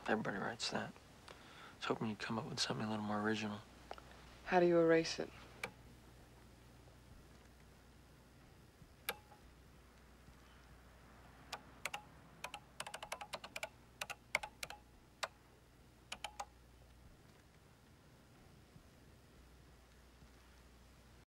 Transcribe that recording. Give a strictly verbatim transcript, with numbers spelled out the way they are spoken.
Everybody writes that. I was hoping you'd come up with something a little more original. How do you erase it?